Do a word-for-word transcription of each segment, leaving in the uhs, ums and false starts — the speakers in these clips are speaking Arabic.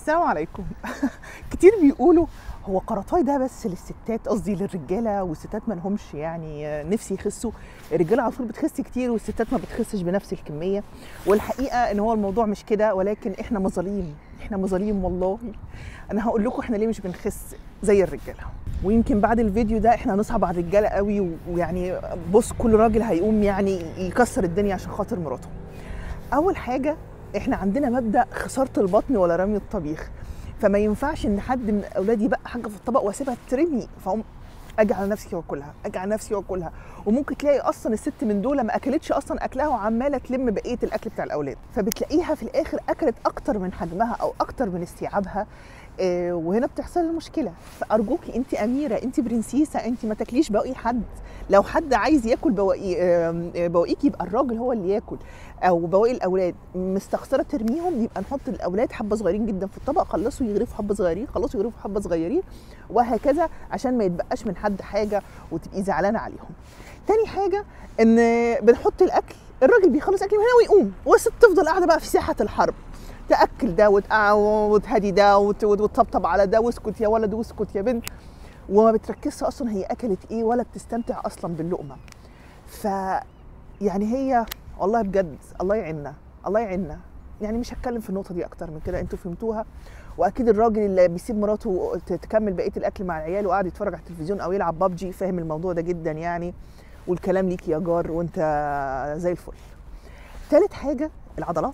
السلام عليكم. كتير بيقولوا هو قرطاي ده بس للستات، قصدي للرجاله، والستات ما لهمش يعني نفسي يخسوا. الرجاله على طول بتخس كتير والستات ما بتخسش بنفس الكميه، والحقيقه ان هو الموضوع مش كده، ولكن احنا مظاليم، احنا مظاليم والله. انا هقول لكم احنا ليه مش بنخس زي الرجاله، ويمكن بعد الفيديو ده احنا هنصعب على الرجاله قوي، ويعني بص كل راجل هيقوم يعني يكسر الدنيا عشان خاطر مراته. اول حاجه احنا عندنا مبدا خساره البطن ولا رمي الطبيخ، فما ينفعش ان حد من اولادي بقى حاجه في الطبق واسيبها ترمي، فاقوم اجي على نفسي واكلها، اجي على نفسي واكلها. وممكن تلاقي اصلا الست من دول ما اكلتش اصلا اكلها وعماله تلم بقيه الاكل بتاع الاولاد، فبتلاقيها في الاخر اكلت اكتر من حجمها او اكتر من استيعابها. آه وهنا بتحصل المشكله. فارجوكي انت اميره، انت برنسيسه، انت ما تاكليش بواقي حد. لو حد عايز ياكل بواقي آه بواقيك يبقى الراجل هو اللي ياكل، او بواقي الاولاد مستخسره ترميهم يبقى نحط الاولاد حبه صغيرين جدا في الطبق، خلصوا يغرفوا حبه صغيرين، خلصوا يغرفوا حبه صغيرين، وهكذا عشان ما يتبقاش من حد حاجه وتبقي زعلانه عليهم. تاني حاجه ان بنحط الاكل، الراجل بيخلص اكل من هنا ويقوم، والست تفضل قاعده بقى في ساحه الحرب، تاكل ده وتهدي ده وتطبطب على ده، واسكت يا ولد واسكت يا بنت، وما بتركزش اصلا هي اكلت ايه ولا بتستمتع اصلا باللقمه. ف يعني هي والله بجد الله يعيننا، الله يعيننا. يعني مش هتكلم في النقطه دي اكتر من كده، انتوا فهمتوها. واكيد الراجل اللي بيسيب مراته تكمل بقيه الاكل مع العيال وقاعد يتفرج على التلفزيون او يلعب بابجي فاهم الموضوع ده جدا يعني، والكلام ليك يا جار وانت زي الفل. تالت حاجه العضلات،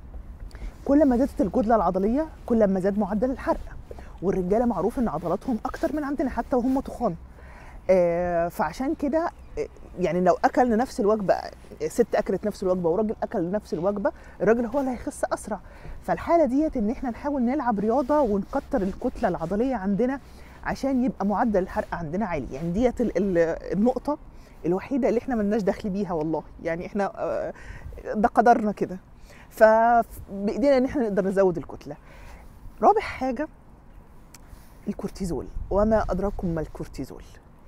كل ما زادت الكتله العضليه كل ما زاد معدل الحرق، والرجاله معروف ان عضلاتهم اكتر من عندنا حتى وهم تخان. آه فعشان كده يعني لو اكل نفس الوجبه، ست اكلت نفس الوجبه وراجل اكل نفس الوجبه، الراجل هو اللي هيخس اسرع. فالحاله ديت ان احنا نحاول نلعب رياضه ونكتر الكتله العضليه عندنا عشان يبقى معدل الحرق عندنا عالي. يعني ديت النقطه الوحيده اللي احنا ملناش دخل بيها والله، يعني احنا ده قدرنا كده، فبايدينا ان احنا نقدر نزود الكتله. رابع حاجه الكورتيزول، وما ادراكم ما الكورتيزول.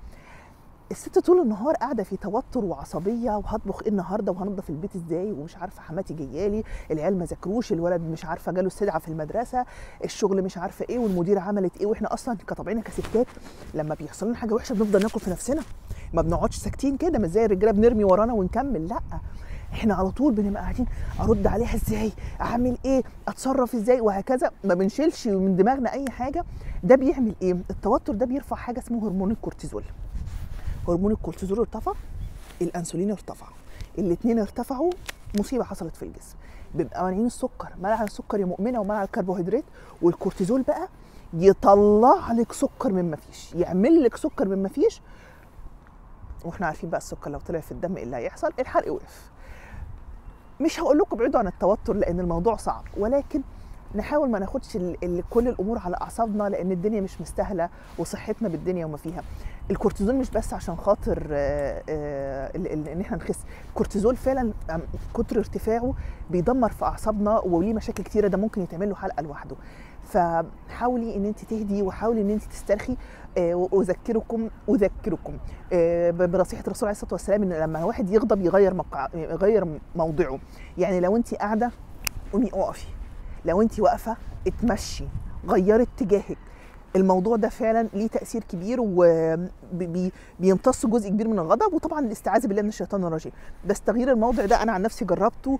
الست طول النهار قاعده في توتر وعصبيه، وهطبخ ايه النهارده وهنضف البيت ازاي، ومش عارفه حماتي جايالي، العيال ما ذاكروش، الولد مش عارفه جاله استدعاء في المدرسه، الشغل مش عارفه ايه، والمديره عملت ايه. واحنا اصلا كطبعنا كستات لما بيحصل لنا حاجه وحشه بنفضل ناكل في نفسنا، ما بنقعدش ساكتين كده مش زي الرجاله بنرمي ورانا ونكمل، لا احنا على طول بنبقى قاعدين ارد عليها ازاي، اعمل ايه، اتصرف ازاي، وهكذا، ما بنشيلش من دماغنا اي حاجه. ده بيعمل ايه؟ التوتر ده بيرفع حاجه اسمه هرمون الكورتيزول. هرمون الكورتيزول ارتفع، الانسولين ارتفع، الاثنين ارتفعوا، مصيبه حصلت في الجسم. بيبقى مانعين السكر، منع السكر يا مؤمنه ومنع الكربوهيدرات، والكورتيزول بقى يطلع لك سكر من ما فيش، يعمل لك سكر من ما فيش. واحنا عارفين بقى السكر لو طلع في الدم ايه اللي هيحصل؟ الحرق وقف. مش هقول لكم ابعدوا عن التوتر لان الموضوع صعب، ولكن نحاول ما ناخدش ال ال كل الامور على اعصابنا، لان الدنيا مش مستاهله وصحتنا بالدنيا وما فيها. الكورتيزول مش بس عشان خاطر آآ آآ ان احنا نخس، الكورتيزول فعلا كتر ارتفاعه بيدمر في اعصابنا وليه مشاكل كتيره، ده ممكن يتعمل له حلقه لوحده. فحاولي ان انت تهدي وحاولي ان انت تسترخي. واذكركم اذكركم بنصيحه الرسول عليه الصلاه والسلام ان لما واحد يغضب يغير موقع يغير موضعه. يعني لو انت قاعده قومي اقفي، لو انت واقفه اتمشي، غيري اتجاهك. الموضوع ده فعلا ليه تاثير كبير وبيمتص جزء كبير من الغضب، وطبعا الاستعاذه بالله من الشيطان الرجيم. بس تغيير الموضع ده انا عن نفسي جربته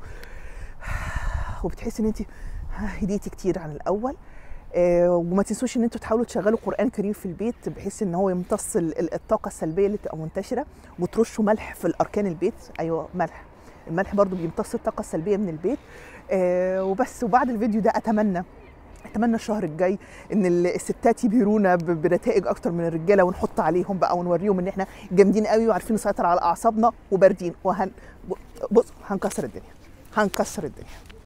وبتحسي ان انت هديتي كتير عن الاول. آه وما تنسوش ان انتوا تحاولوا تشغلوا قران كريم في البيت بحيث ان هو يمتص الطاقه السلبيه اللي بتبقى منتشره، وترشوا ملح في الاركان البيت. ايوه ملح، الملح برضو بيمتص الطاقه السلبيه من البيت. آه وبس. وبعد الفيديو ده اتمنى اتمنى الشهر الجاي ان الستات يبهرونا بنتائج اكتر من الرجاله، ونحط عليهم بقى ونوريهم ان احنا جامدين قوي وعارفين نسيطر على اعصابنا وباردين، وهن بص هنكسر الدنيا، هنكسر الدنيا.